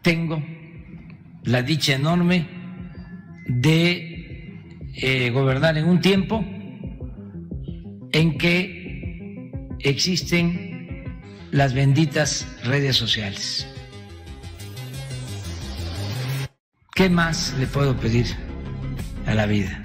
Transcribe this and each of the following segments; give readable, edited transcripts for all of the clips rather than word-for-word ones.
Tengo la dicha enorme de gobernar en un tiempo en que existen las benditas redes sociales. ¿Qué más le puedo pedir a la vida?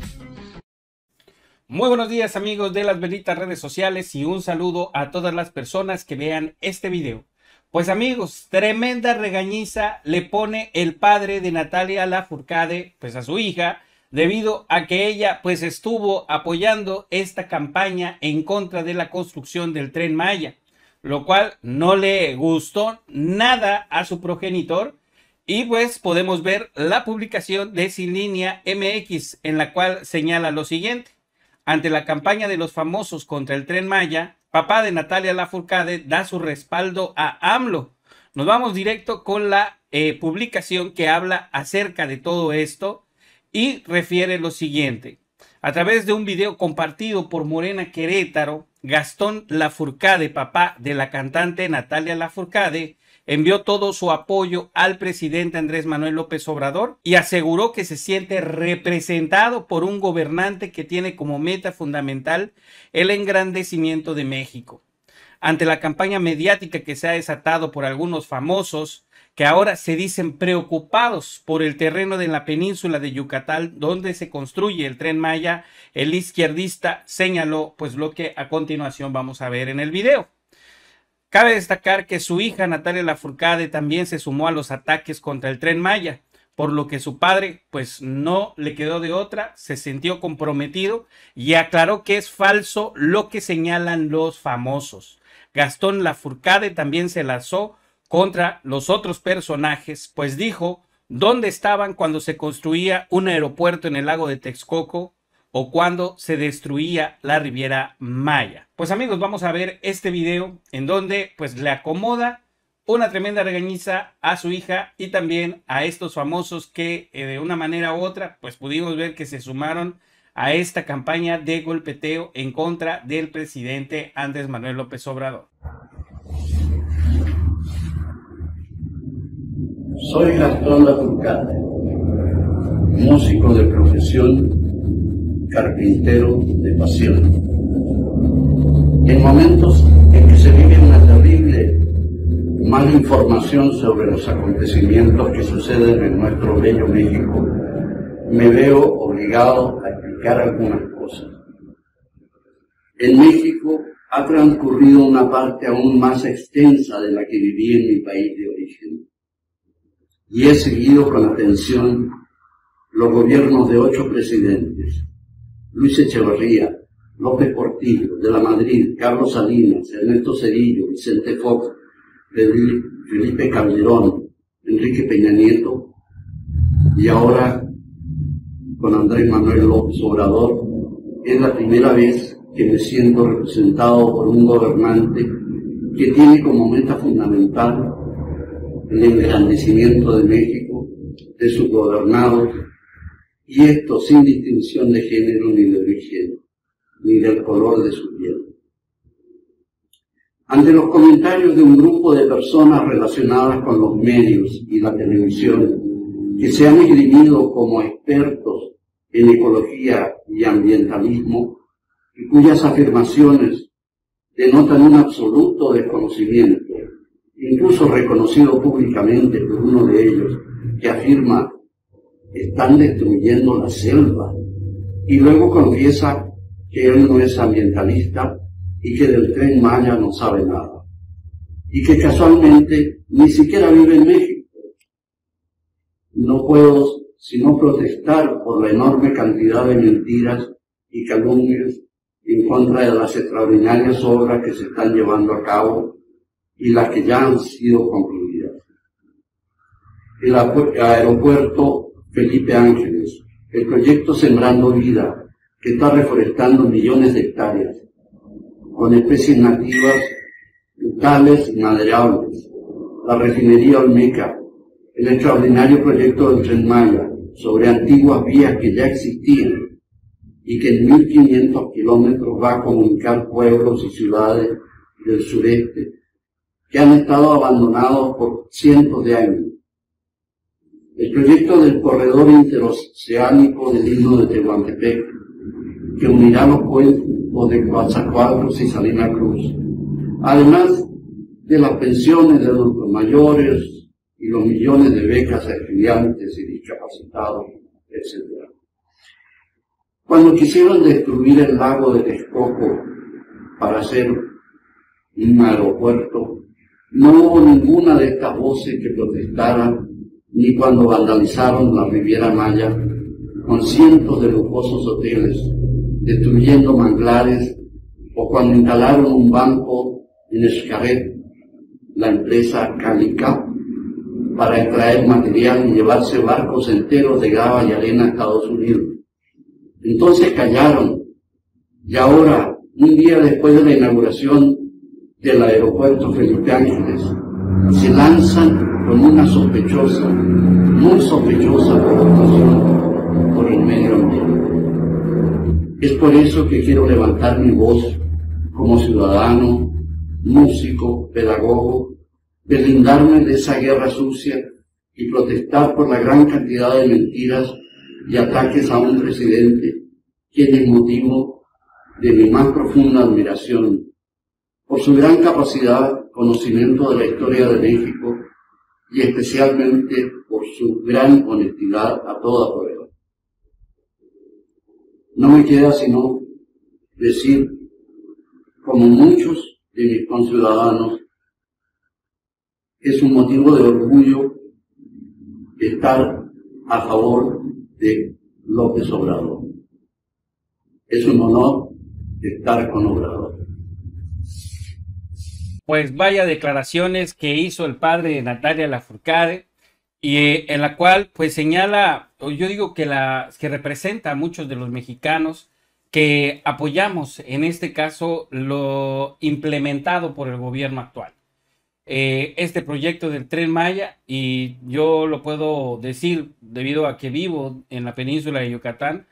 Muy buenos días, amigos de las benditas redes sociales, y un saludo a todas las personas que vean este video. Pues amigos, tremenda regañiza le pone el padre de Natalia Lafourcade pues a su hija, debido a que ella pues estuvo apoyando esta campaña en contra de la construcción del Tren Maya, lo cual no le gustó nada a su progenitor. Y pues podemos ver la publicación de Sin Línea MX, en la cual señala lo siguiente: ante la campaña de los famosos contra el Tren Maya, papá de Natalia Lafourcade da su respaldo a AMLO. Nos vamos directo con la publicación que habla acerca de todo esto y refiere lo siguiente: a través de un video compartido por Morena Querétaro, Gastón Lafourcade, papá de la cantante Natalia Lafourcade, envió todo su apoyo al presidente Andrés Manuel López Obrador y aseguró que se siente representado por un gobernante que tiene como meta fundamental el engrandecimiento de México. Ante la campaña mediática que se ha desatado por algunos famosos que ahora se dicen preocupados por el terreno de la península de Yucatán donde se construye el Tren Maya, el izquierdista señaló pues lo que a continuación vamos a ver en el video. Cabe destacar que su hija Natalia Lafourcade también se sumó a los ataques contra el Tren Maya, por lo que su padre pues no le quedó de otra, se sintió comprometido y aclaró que es falso lo que señalan los famosos. Gastón Lafourcade también se lanzó contra los otros personajes, pues dijo dónde estaban cuando se construía un aeropuerto en el lago de Texcoco o cuando se destruía la Riviera Maya. Pues amigos, vamos a ver este video en donde pues le acomoda una tremenda regañiza a su hija y también a estos famosos que de una manera u otra pues pudimos ver que se sumaron a esta campaña de golpeteo en contra del presidente Andrés Manuel López Obrador. Soy Gastón Lafourcade, músico de profesión, carpintero de pasión. En momentos en que se vive una terrible mala información sobre los acontecimientos que suceden en nuestro bello México, me veo obligado a explicar algunas cosas. En México ha transcurrido una parte aún más extensa de la que viví en mi país de origen, y he seguido con atención los gobiernos de 8 presidentes: Luis Echeverría, López Portillo, de la Madrid, Carlos Salinas, Ernesto Zedillo, Vicente Fox, Felipe Calderón, Enrique Peña Nieto, y ahora con Andrés Manuel López Obrador. Es la primera vez que me siento representado por un gobernante que tiene como meta fundamental el engrandecimiento de México, de sus gobernados, y esto sin distinción de género ni de origen, ni del color de su piel. Ante los comentarios de un grupo de personas relacionadas con los medios y la televisión, que se han esgrimido como expertos en ecología y ambientalismo, y cuyas afirmaciones denotan un absoluto desconocimiento, incluso reconocido públicamente por uno de ellos, que afirma: están destruyendo la selva, y luego confiesa que él no es ambientalista y que del Tren Maya no sabe nada, y que casualmente ni siquiera vive en México. No puedo sino protestar por la enorme cantidad de mentiras y calumnias en contra de las extraordinarias obras que se están llevando a cabo y las que ya han sido concluidas. El aeropuerto Felipe Ángeles, el proyecto Sembrando Vida, que está reforestando millones de hectáreas con especies nativas, frutales y maderables, la refinería Olmeca, el extraordinario proyecto del Tren Maya sobre antiguas vías que ya existían y que en 1500 kilómetros va a comunicar pueblos y ciudades del sureste que han estado abandonados por cientos de años El proyecto del corredor interoceánico del Istmo de Tehuantepec, que unirá los puertos de Coatzacoalcos y Salina Cruz, además de las pensiones de adultos mayores y los millones de becas a estudiantes y discapacitados, etc. Cuando quisieron destruir el lago de Texcoco para hacer un aeropuerto, no hubo ninguna de estas voces que protestara, ni cuando vandalizaron la Riviera Maya con cientos de lujosos hoteles, destruyendo manglares, o cuando instalaron un banco en Xcaret, la empresa Calica, para extraer material y llevarse barcos enteros de grava y arena a Estados Unidos. Entonces callaron, y ahora, un día después de la inauguración del aeropuerto Felipe Ángeles, se lanzan con una sospechosa, muy sospechosa preocupación por el medio ambiente. Es por eso que quiero levantar mi voz como ciudadano, músico, pedagogo, deslindarme de esa guerra sucia y protestar por la gran cantidad de mentiras y ataques a un presidente, quien es motivo de mi más profunda admiración, por su gran capacidad, conocimiento de la historia de México y especialmente por su gran honestidad a toda prueba. No me queda sino decir, como muchos de mis conciudadanos, es un motivo de orgullo estar a favor de López Obrador. Es un honor estar con Obrador. Pues vaya declaraciones que hizo el padre de Natalia Lafourcade, y en la cual pues señala, o yo digo que representa a muchos de los mexicanos que apoyamos en este caso lo implementado por el gobierno actual. Este proyecto del Tren Maya, y yo lo puedo decir debido a que vivo en la península de Yucatán,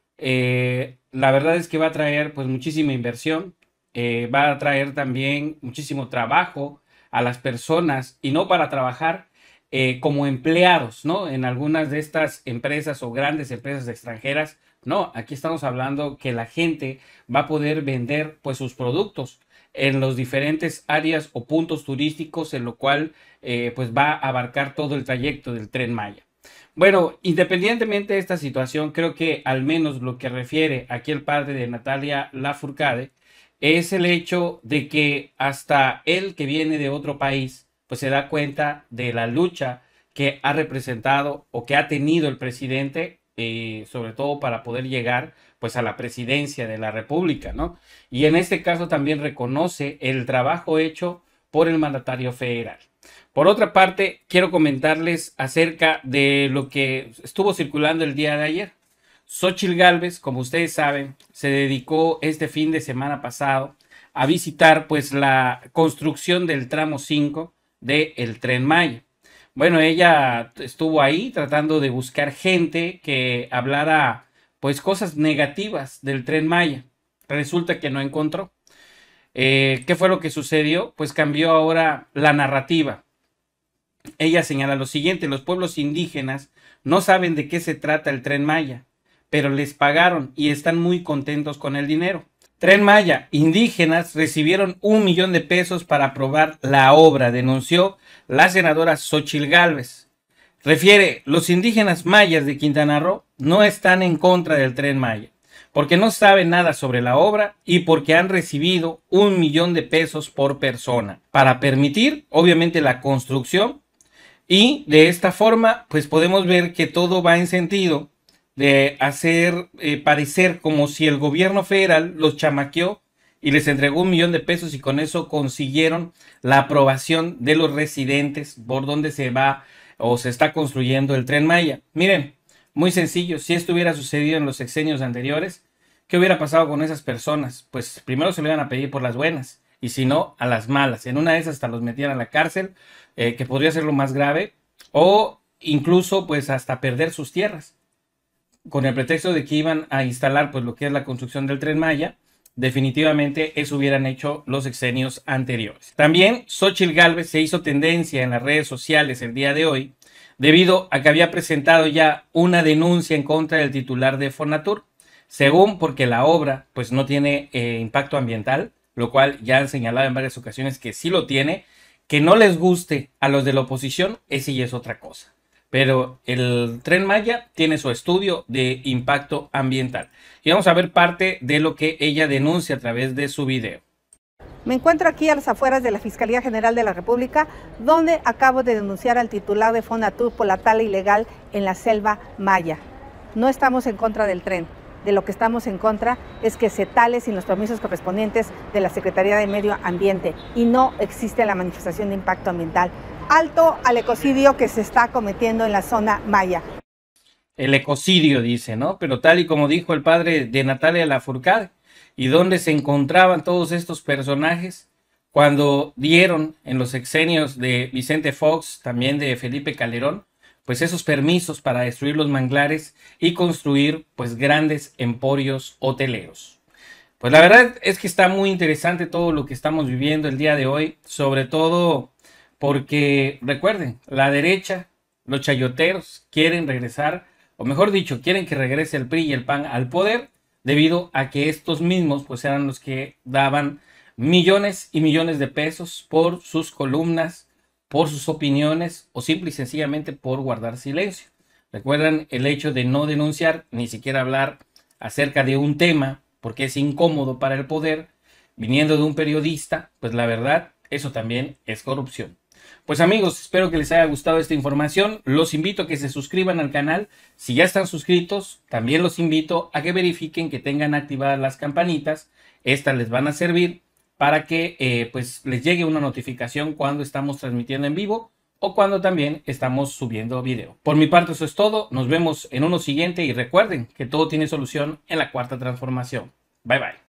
la verdad es que va a traer pues muchísima inversión, va a traer también muchísimo trabajo a las personas, y no para trabajar como empleados, ¿no? En algunas de estas empresas o grandes empresas extranjeras. No, aquí estamos hablando que la gente va a poder vender pues sus productos en los diferentes áreas o puntos turísticos, en lo cual pues va a abarcar todo el trayecto del Tren Maya. Bueno, independientemente de esta situación, creo que al menos lo que refiere aquí el padre de Natalia Lafourcade es el hecho de que hasta él, que viene de otro país, pues se da cuenta de la lucha que ha representado o que ha tenido el presidente, sobre todo para poder llegar pues a la presidencia de la República, ¿no? Y en este caso también reconoce el trabajo hecho por el mandatario federal. Por otra parte, quiero comentarles acerca de lo que estuvo circulando el día de ayer. Xóchitl Gálvez, como ustedes saben, se dedicó este fin de semana pasado a visitar pues la construcción del tramo 5 del Tren Maya. Bueno, ella estuvo ahí tratando de buscar gente que hablara pues cosas negativas del Tren Maya. Resulta que no encontró. ¿Qué fue lo que sucedió? Pues cambió ahora la narrativa. Ella señala lo siguiente: los pueblos indígenas no saben de qué se trata el Tren Maya, pero les pagaron y están muy contentos con el dinero. Tren Maya, indígenas recibieron 1 millón de pesos para aprobar la obra, denunció la senadora Xóchitl Gálvez. Refiere, los indígenas mayas de Quintana Roo no están en contra del Tren Maya, porque no saben nada sobre la obra y porque han recibido 1 millón de pesos por persona para permitir, obviamente, la construcción, y de esta forma, pues podemos ver que todo va en sentido de hacer parecer como si el gobierno federal los chamaqueó y les entregó 1 millón de pesos, y con eso consiguieron la aprobación de los residentes por donde se va o se está construyendo el Tren Maya. Miren, muy sencillo, si esto hubiera sucedido en los sexenios anteriores, ¿qué hubiera pasado con esas personas? Pues primero se lo iban a pedir por las buenas, y si no, a las malas. En una de esas hasta los metían a la cárcel, que podría ser lo más grave, o incluso pues hasta perder sus tierras, con el pretexto de que iban a instalar pues lo que es la construcción del Tren Maya. Definitivamente eso hubieran hecho los sexenios anteriores. También Xóchitl Gálvez se hizo tendencia en las redes sociales el día de hoy, debido a que había presentado ya una denuncia en contra del titular de Fonatur, según porque la obra pues no tiene impacto ambiental, lo cual ya han señalado en varias ocasiones que sí lo tiene. Que no les guste a los de la oposición, ese ya es otra cosa. Pero el Tren Maya tiene su estudio de impacto ambiental. Y vamos a ver parte de lo que ella denuncia a través de su video. Me encuentro aquí a las afueras de la Fiscalía General de la República, donde acabo de denunciar al titular de Fonatur por la tala ilegal en la selva maya. No estamos en contra del tren. De lo que estamos en contra es que se tale sin los permisos correspondientes de la Secretaría de Medio Ambiente y no existe la manifestación de impacto ambiental. Alto al ecocidio que se está cometiendo en la zona maya. El ecocidio, dice, ¿no? Pero tal y como dijo el padre de Natalia Lafourcade, ¿y dónde se encontraban todos estos personajes cuando dieron en los sexenios de Vicente Fox, también de Felipe Calderón, pues esos permisos para destruir los manglares y construir pues grandes emporios hoteleros? Pues la verdad es que está muy interesante todo lo que estamos viviendo el día de hoy, sobre todo porque recuerden, la derecha, los chayoteros quieren regresar, o mejor dicho, quieren que regrese el PRI y el PAN al poder, debido a que estos mismos pues eran los que daban millones y millones de pesos por sus columnas, por sus opiniones o simple y sencillamente por guardar silencio. Recuerdan el hecho de no denunciar, ni siquiera hablar acerca de un tema, porque es incómodo para el poder, viniendo de un periodista, pues la verdad, eso también es corrupción. Pues amigos, espero que les haya gustado esta información. Los invito a que se suscriban al canal. Si ya están suscritos, también los invito a que verifiquen que tengan activadas las campanitas. Estas les van a servir para que pues les llegue una notificación cuando estamos transmitiendo en vivo o cuando también estamos subiendo video. Por mi parte eso es todo, nos vemos en uno siguiente y recuerden que todo tiene solución en la Cuarta Transformación. Bye bye.